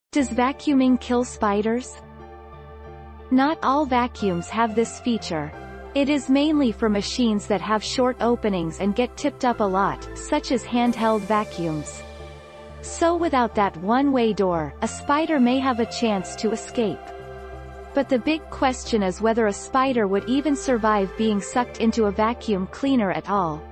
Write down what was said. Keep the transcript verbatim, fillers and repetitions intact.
Does vacuuming kill spiders? Not all vacuums have this feature. It is mainly for machines that have short openings and get tipped up a lot, such as handheld vacuums. So without that one-way door, a spider may have a chance to escape. But the big question is whether a spider would even survive being sucked into a vacuum cleaner at all.